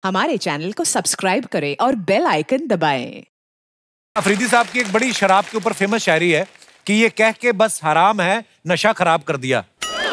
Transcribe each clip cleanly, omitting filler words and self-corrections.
हमारे चैनल को सब्सक्राइब करें और बेल आइकन दबाएं। अफरीदी साहब की एक बड़ी शराब के ऊपर फेमस शायरी है कि ये कह के बस हराम है नशा खराब कर दिया।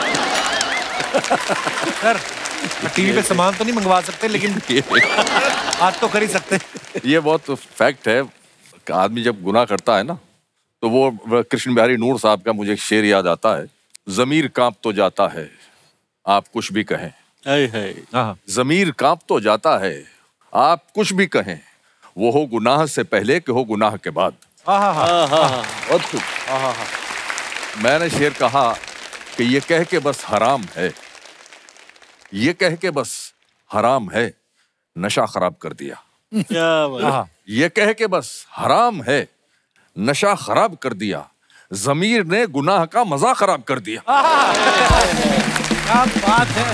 सर टीवी पे सामान तो नहीं मंगवा सकते लेकिन आज तो कर ही सकते। ये बहुत फैक्ट है। आदमी जब गुनाह करता है ना तो वो कृष्ण बिहारी नूर साहब का मुझे एक शेर याद आता है। जमीर कांप तो जाता है आप कुछ भी कहें, जमीर कांप तो जाता है आप कुछ भी कहें, वो हो गुनाह से पहले कि हो गुनाह के बाद। बहुत खूब। मैंने शेर कहा कि ये कह के बस हराम है, ये कह के बस हराम है नशा खराब कर दिया। ये कह के बस हराम है नशा खराब कर दिया, जमीर ने गुनाह का मजा खराब कर दिया। क्या बात है।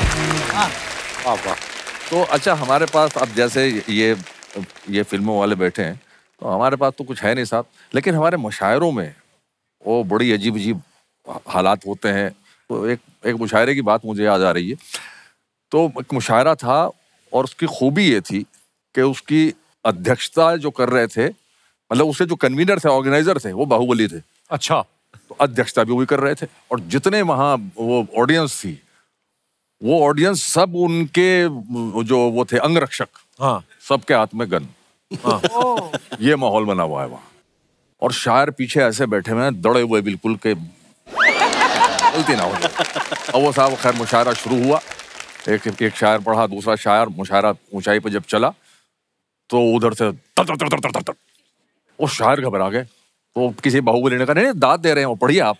तो अच्छा, हमारे पास अब जैसे ये फिल्मों वाले बैठे हैं तो हमारे पास तो कुछ है नहीं साहब, लेकिन हमारे मुशायरों में वो बड़ी अजीब अजीब हालात होते हैं। तो एक मुशायरे की बात मुझे याद आ रही है। तो एक मुशायरा था और उसकी खूबी ये थी कि उसकी अध्यक्षता जो कर रहे थे, मतलब उससे जो कन्वीनर थे, ऑर्गेनाइजर थे, वो बाहुबली थे। अच्छा। तो अध्यक्षता भी वही कर रहे थे और जितने वहाँ वो ऑडियंस थी, वो ऑडियंस सब उनके जो वो थे अंगरक्षक, सबके हाथ में गन। ये माहौल बना हुआ है वहाँ। और शायर पीछे ऐसे बैठे हुए हैं दड़े हुए बिल्कुल के गलती ना हो जाए। अब वो साहब खैर मुशायरा शुरू हुआ, एक शायर पढ़ा, दूसरा शायर, मुशायरा ऊंचाई पे जब चला तो उधर से तर तर तर तर तर तर वो शायर घबरा गए। तो किसी बाहुबली ने कहा नहीं दाद दे रहे हैं वो, पढ़िए आप।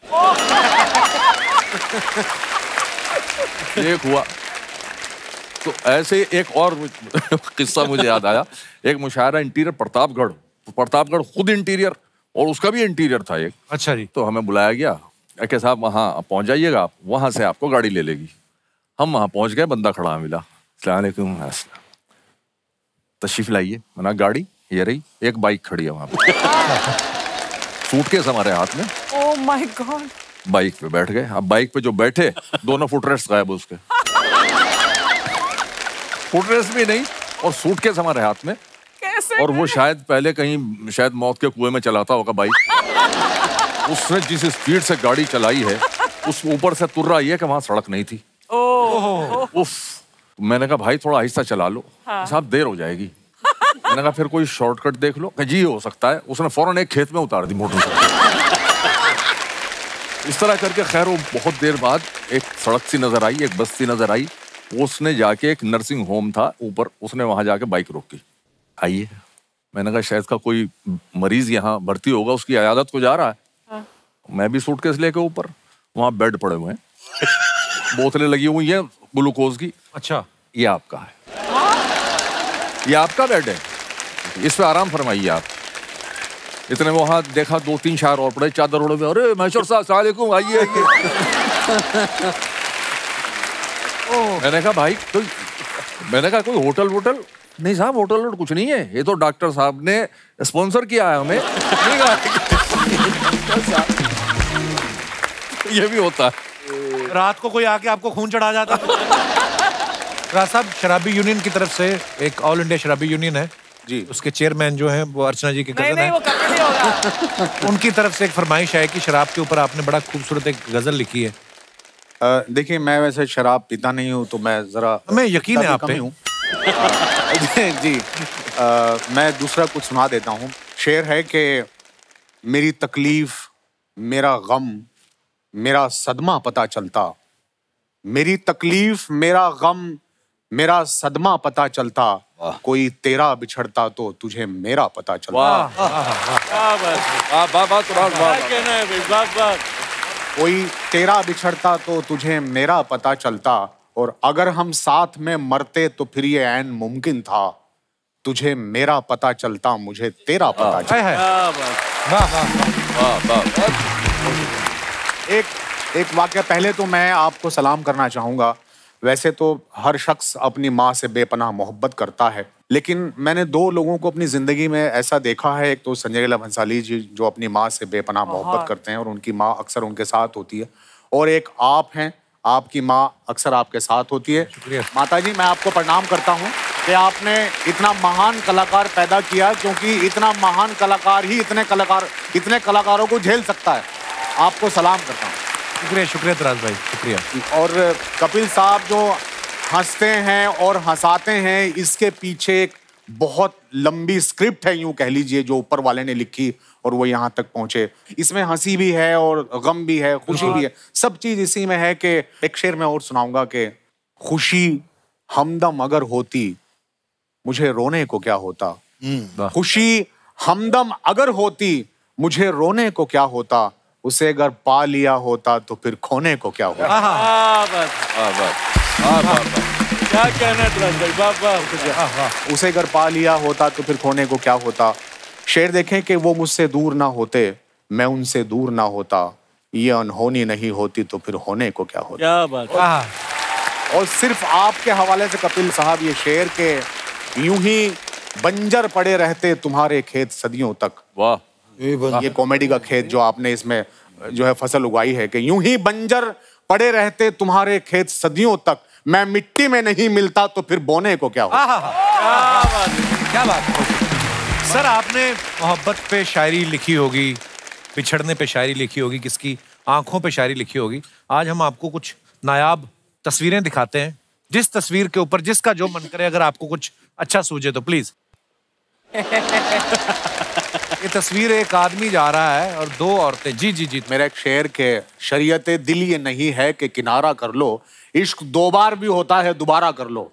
एक हुआ तो ऐसे एक और किस्सा मुझे याद आया। एक मुशायरा इंटीरियर प्रतापगढ़ खुद इंटीरियर और उसका भी इंटीरियर था एक। अच्छा जी। तो हमें बुलाया गया कि साहब वहाँ पहुंच जाइएगा आप, वहां से आपको गाड़ी ले लेगी। हम वहां पहुंच गए, बंदा खड़ा मिला, अस्सलाम वालेकुम, तशरीफ लाइए। मना गाड़ी ये रही, एक बाइक खड़ी है वहां पे। सूटकेस हमारे हाथ में। Oh my God. बाइक पे बैठ गए। अब बाइक पे जो बैठे दोनों फुटरेस्ट गायब उसके। फुटरेस्ट भी नहीं और सूटकेस हमारे हाथ में। कैसे? और वो शायद पहले कहीं शायद मौत के कुएं में चलाता होगा बाइक। उसने जिस स्पीड से गाड़ी चलाई है उस ऊपर से तुर्रा ये कि वहां सड़क नहीं थी। उफ। मैंने कहा भाई थोड़ा आहिस्ता चला लो। साहब देर हो जाएगी। मैंने कहा फिर कोई शॉर्टकट देख लो। जी हो सकता है। उसने फौरन एक खेत में उतार दी मोटरसाइकिल। इस तरह करके खैर वो बहुत देर बाद एक सड़क सी नजर आई, एक बस्ती नजर आई। उसने जाके एक नर्सिंग होम था ऊपर, उसने वहां जाके बाइक रोकी। आइए। मैंने कहा शायद का कोई मरीज यहाँ भर्ती होगा, उसकी अयादत को जा रहा है। मैं भी सूटकेस लेके ऊपर, वहां बेड पड़े हुए हैं, बोतलें लगी हुई हैं ग्लूकोज की। अच्छा। ये आपका है, ये आपका बेड है, इस पे आराम फरमाइए आप। इतने में वहां देखा 2-3 शायर और पड़े चादर ओढ़े हुए। अरे मैशर साहब अस्सलाम वालेकुम, आइए आइए। मैंने कहा भाई कोई, मैंने कहा कोई होटल वोटल नहीं साहब, होटल वोटल कुछ नहीं है, ये तो डॉक्टर साहब ने स्पॉन्सर किया है हमें। ये भी होता है। रात को कोई आके आपको खून चढ़ा जाता। राज साहब, शराबी यूनियन की तरफ से, एक ऑल इंडिया शराबी यूनियन है जी, उसके चेयरमैन जो हैं वो अर्चना जी के कजन हैं। वो कभी नहीं होगा। उनकी तरफ से एक फरमाइश है कि शराब के ऊपर आपने बड़ा खूबसूरत एक गजल लिखी है। देखिए मैं वैसे शराब पीता नहीं हूँ तो मैं जरा, हमें यकीन है आप पे। जी मैं दूसरा कुछ सुना देता हूँ। शेर है कि मेरी तकलीफ मेरा गम मेरा सदमा पता चलता, मेरी तकलीफ मेरा गम मेरा सदमा पता चलता, कोई तेरा बिछड़ता तो तुझे मेरा पता चलता। कोई तेरा बिछड़ता तो तुझे मेरा पता चलता, और अगर हम साथ में मरते तो फिर ये ऐन मुमकिन था, तुझे मेरा पता चलता मुझे तेरा पता चलता। एक वाकया, पहले तो मैं आपको सलाम करना चाहूँगा। वैसे तो हर शख्स अपनी माँ से बेपनाह मोहब्बत करता है, लेकिन मैंने 2 लोगों को अपनी ज़िंदगी में ऐसा देखा है। एक तो संजय लीला भंसाली जी जो अपनी माँ से बेपनाह मोहब्बत करते हैं और उनकी माँ अक्सर उनके साथ होती है, और एक आप हैं आपकी माँ अक्सर आपके साथ होती है। शुक्रिया। माता जी, मैं आपको प्रणाम करता हूँ कि आपने इतना महान कलाकार पैदा किया, क्योंकि इतना महान कलाकार ही इतने कलाकारों को झेल सकता है। आपको सलाम करता हूँ। शुक्रिया, शुक्रिया तराज भाई, शुक्रिया। और कपिल साहब जो हंसते हैं और हंसाते हैं, इसके पीछे एक बहुत लंबी स्क्रिप्ट है, यूं कह लीजिए, जो ऊपर वाले ने लिखी और वो यहाँ तक पहुंचे। इसमें हंसी भी है और गम भी है, खुशी भी है, सब चीज इसी में है। कि एक शेर मैं और सुनाऊंगा कि खुशी हमदम अगर होती मुझे रोने को क्या होता, खुशी हमदम अगर होती मुझे रोने को क्या होता, उसे अगर पा लिया होता तो फिर खोने को क्या होता। क्या कहना है, उसे अगर पा लिया होता तो फिर खोने को क्या होता। शेर देखें कि वो मुझसे दूर ना होते, मैं उनसे दूर ना होता, ये अनहोनी नहीं होती तो फिर होने को क्या होता। क्या बात। और सिर्फ आपके हवाले से कपिल साहब ये शेर के यूं ही बंजर पड़े रहते तुम्हारे खेत सदियों तक। वाह। ये कॉमेडी का खेत जो आपने इसमें जो है फसल उगाई है कि यूं ही बंजर पड़े रहते तुम्हारे खेत सदियों तक, मैं मिट्टी में नहीं मिलता तो फिर बोने को क्या होता। क्या बात। सर, आपने मोहब्बत पे शायरी लिखी होगी, बिछड़ने पे शायरी लिखी होगी, किसकी आंखों पे शायरी लिखी होगी। आज हम आपको कुछ नायाब तस्वीरें दिखाते हैं, जिस तस्वीर के ऊपर जिसका जो मन करे, अगर आपको कुछ अच्छा सूझे तो प्लीज। ये तस्वीर, एक आदमी जा रहा है और दो औरतें। जी जी जी। मेरा एक शेर के शरीयत दिल ये नहीं है कि किनारा कर लो, इश्क दो बार भी होता है दोबारा कर लो।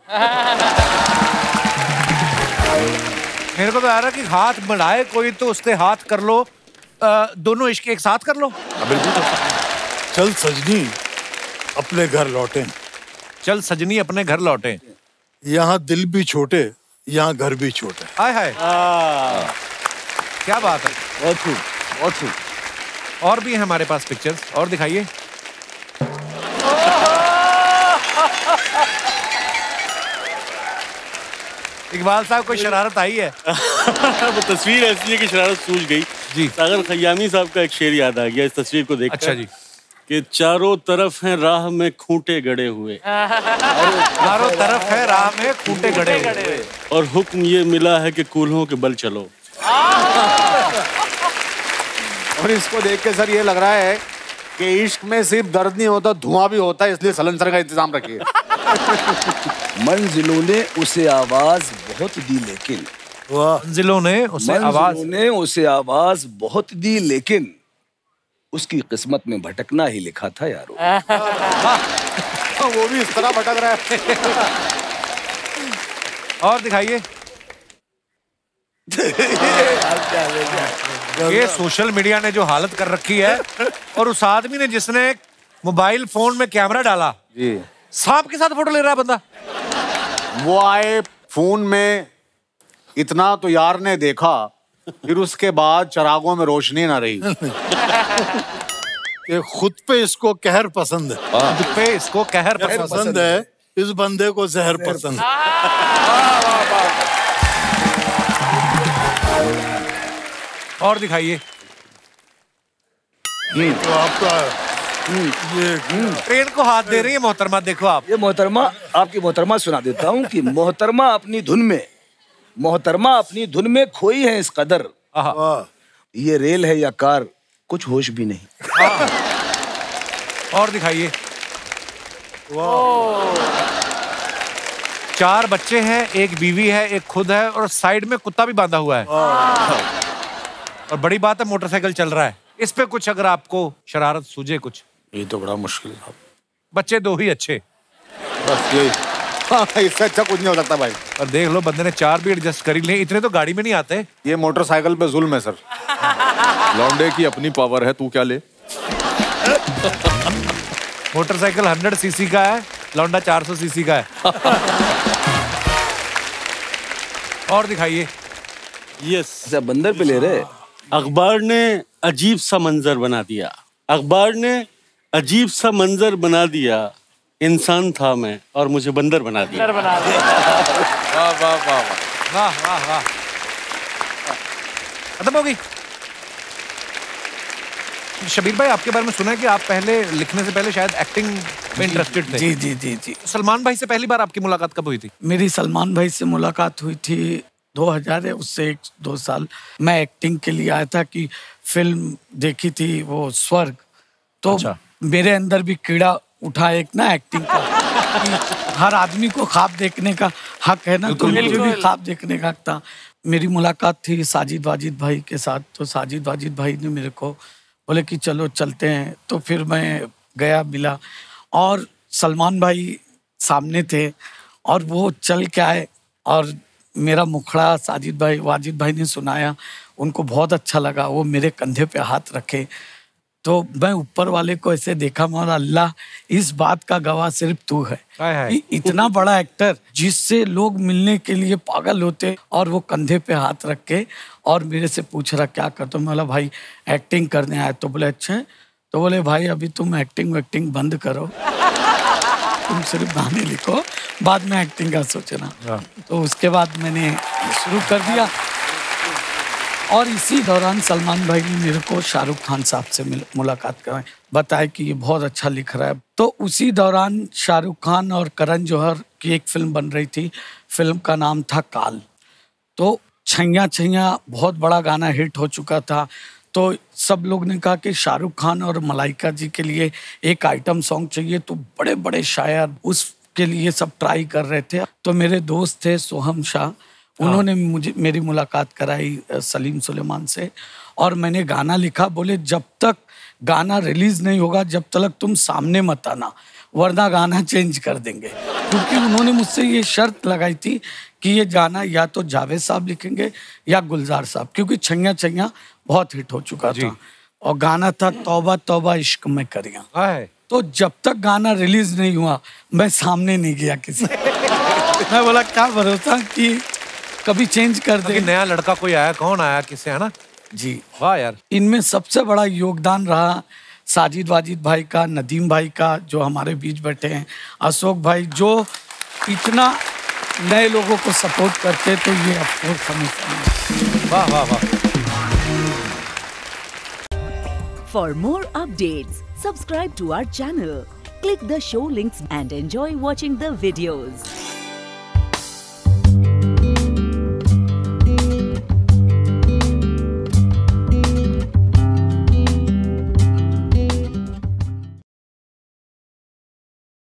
मेरे को तो आ रहा कि हाथ बढ़ाए कोई तो उसके हाथ कर लो, दोनों इश्क एक साथ कर लो। चल सजनी अपने घर लौटे, चल सजनी अपने घर लौटे, यहाँ दिल भी छोटे यहाँ घर भी छोटे। हाय हाय, क्या बात है। बहुत खूब, बहुत खूब। और भी है हमारे पास पिक्चर्स, और दिखाइए। इकबाल साहब, कोई शरारत आई है? वो तस्वीर ऐसी है कि शरारत सूझ गई जी। सागर खयामी साहब का एक शेर याद आ गया इस तस्वीर को देखकर। अच्छा जी। कि चारों तरफ हैं राह में खूंटे गड़े हुए, चारों तरफ है राह में खूंटे गड़े हुए, और हुक्म ये मिला है कि कूल्हों के बल चलो। और इसको देख के सर ये लग रहा है कि इश्क में सिर्फ दर्द नहीं होता, धुआं भी होता है, इसलिए सलेंसर का इंतजाम रखिए। मंजिलों ने उसे आवाज बहुत दी लेकिन, मंजिलों ने उसे आवाज बहुत दी लेकिन उसकी किस्मत में भटकना ही लिखा था यारो। वो भी इस तरह भटक रहा है। और दिखाइए। ये सोशल मीडिया ने जो हालत कर रखी है, और उस आदमी ने जिसने मोबाइल फोन में कैमरा डाला जी, सांप के साथ फोटो ले रहा है बंदा। वो आए फोन में, इतना तो यार ने देखा, फिर उसके बाद चरागों में रोशनी ना रही। कि खुद पे इसको कहर पसंद है, खुद पे इसको कहर पसंद है, इस बंदे को जहर पसंद है। और दिखाइए। तो आपका ये ट्रेन को हाथ दे रही है मोहतरमा, देखो आप। ये मोहतरमा, आपकी मोहतरमा सुना देता हूँ कि मोहतरमा अपनी धुन में खोई है इस कदर, ये रेल है या कार कुछ होश भी नहीं। और दिखाइए। 4 बच्चे हैं, एक बीवी है, एक खुद है, और साइड में कुत्ता भी बांधा हुआ है। और बड़ी बात है, मोटरसाइकिल चल रहा है। इस पे कुछ अगर आपको शरारत सूझे कुछ। ये तो बड़ा मुश्किल है। बच्चे 2 ही अच्छे, बस यही। इससे अच्छा कुछ नहीं हो सकता भाई। और देख लो, बंदे ने 4 भी एडजस्ट कर ही लिए। इतने तो गाड़ी में नहीं आते। ये मोटरसाइकिल पे जुल्म है सर। लौंडे की अपनी पावर है, तू क्या ले। मोटरसाइकिल 100 सीसी का है, लौंडा 400 सीसी का है। और दिखाइए। यस। अच्छा, बंदर पे ले रहे। अखबार ने अजीब सा मंजर बना दिया, अखबार ने अजीब सा मंजर बना दिया, इंसान था मैं और मुझे बंदर बना दिया। वाह वाह वाह वाह वाह वाह। खत्म होगी। शबीर भाई, आपके बारे में सुना है कि आप पहले लिखने से पहले शायद एक्टिंग में इंटरेस्टेड थे। जी जी जी जी। सलमान भाई से पहली बार आपकी मुलाकात कब हुई थी? मेरी सलमान भाई से मुलाकात हुई थी 2000 है, उससे 1-2 साल मैं एक्टिंग के लिए आया था कि फिल्म देखी थी वो स्वर्ग, तो मेरे अंदर भी कीड़ा उठा एक ना एक्टिंग का कि हर आदमी को ख्वाब देखने का हक है ना, तो मुझे भी ख्वाब देखने का हक था। मेरी मुलाकात थी साजिद वाजिद भाई के साथ, तो साजिद वाजिद भाई ने मेरे को बोले कि चलो चलते हैं, तो फिर मैं गया, मिला और सलमान भाई सामने थे और वो चल के आए और मेरा मुखड़ा साजिद भाई वाजिद भाई ने सुनाया, उनको बहुत अच्छा लगा। वो मेरे कंधे पे हाथ रखे, तो मैं ऊपर वाले को ऐसे देखा, मैं अल्लाह इस बात का गवाह सिर्फ तू है कि इतना बड़ा एक्टर जिससे लोग मिलने के लिए पागल होते और वो कंधे पे हाथ रख के और मेरे से पूछ रहा क्या करता हूँ। मैं बोला भाई एक्टिंग करने आया। तो बोले अच्छा है, तो बोले भाई अभी तुम एक्टिंग बंद करो, तुम सिर्फ गाने लिखो, बाद में एक्टिंग का सोचना। तो उसके बाद मैंने शुरू कर दिया और इसी दौरान सलमान भाई ने मेरे को शाहरुख खान साहब से मुलाकात कराई, बताया कि ये बहुत अच्छा लिख रहा है। तो उसी दौरान शाहरुख खान और करण जौहर की एक फिल्म बन रही थी, फिल्म का नाम था काल। तो छैया छैया बहुत बड़ा गाना हिट हो चुका था, तो सब लोग ने कहा कि शाहरुख खान और मलाइका जी के लिए एक आइटम सॉन्ग चाहिए, तो बड़े बड़े शायर उसके लिए सब ट्राई कर रहे थे। तो मेरे दोस्त थे सोहम शाह, उन्होंने मेरी मुलाकात कराई सलीम सुलेमान से और मैंने गाना लिखा। बोले जब तक गाना रिलीज नहीं होगा जब तक तुम सामने मत आना, वरना गाना चेंज कर देंगे। क्योंकि उन्होंने मुझसे ये शर्त लगाई थी कि ये गाना या तो जावेद साहब लिखेंगे या गुलजार साहब, क्योंकि छैया छैया बहुत हिट हो चुका था और गाना था तौबा तौबा इश्क में करिया। तो जब तक गाना रिलीज नहीं हुआ मैं सामने नहीं गया किसी मैं बोला क्या भरोसा कि कभी चेंज कर दे। नया लड़का कोई आया, कौन आया, किससे, है ना जी। वाह यार। इनमें सबसे बड़ा योगदान रहा साजिद वाजिद भाई का, नदीम भाई का जो हमारे बीच बैठे हैं, अशोक भाई जो इतना नए लोगों को सपोर्ट करते, तो ये अफसोस हमें। वाह वाह वाह। For more updates, subscribe to our channel, click the show links and enjoy watching the videos.